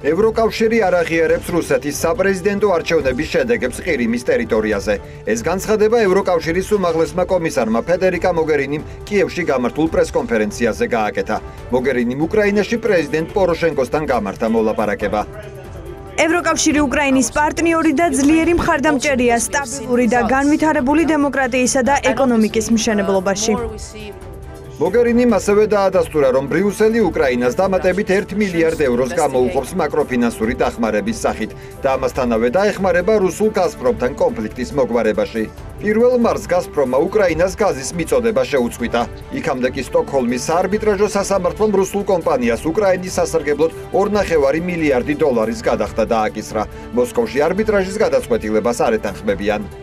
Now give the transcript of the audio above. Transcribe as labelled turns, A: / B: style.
A: ევროკავშირი არ აღიარებს რუსეთის საპრეზიდენტო არჩევნების შედეგებს ყირიმის ტერიტორიაზე. ეს განცხადება ევროკავშირის უმაღლესმა კომისარმა ფედერიკა მოგერინიმ კიევში გამართულ პრესკონფერენციაზე გააკეთა. მოგერინიმ უკრაინაში პრეზიდენტ პოროშენკოსთან გამართა მოლაპარაკება.
B: ევროკავშირი უკრაინის პარტნიორი და ძლიერი მხარდამჭერია სტაბილური და განვითარებული დემოკრატიისა და ეკონომიკის მშენებლობაში.
A: მოგერინიმ ასევე დაადასტურა, რომ ბრიუსელი უკრაინას დამატებით 1 მილიარდ ევროს გამოუყოფს მაკროფინანსური დახმარების სახით და ამასთანავე დაეხმარება რუსულ გაზპრომთან კონფლიქტის მოგვარებაში. 1 მარტს გაზპრომმა უკრაინას გაზის მიწოდება შეუწყვიტა. იქამდე კი სტოკჰოლმის საარბიტრაჟო სასამართლომ რუსულ კომპანიას უკრაინის სასარგებლოდ 2,5 მილიარდი დოლარის გადახდა დააკისრა. მოსკოვში არბიტრაჟის გადაწყვეტილებას არ ეთანხმებიან.